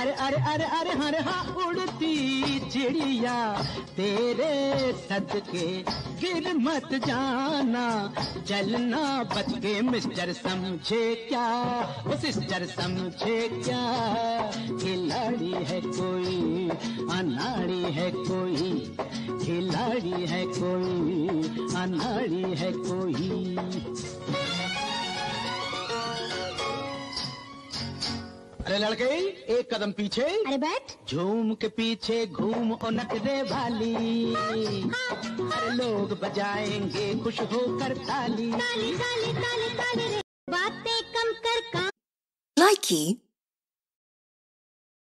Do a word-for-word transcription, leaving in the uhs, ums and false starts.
अरे अरे अरे अरे हरे हाँ उड़ती चिड़िया तेरे सदके गिर मत जाना, चलना बच के मिस्टर समझे क्या, वो सिस्टर समझे क्या, खिलाड़ी है कोई अनाड़ी है कोई, खिलाड़ी है कोई अनाड़ी है कोई। अरे लड़के एक कदम पीछे, अरे बैठ, झूम के पीछे घूम ओ नखरे वाली, अरे लोग बजाएंगे खुश होकर ताली, ताली ताली ताली ताली रे, बातें कम कर काम। Likey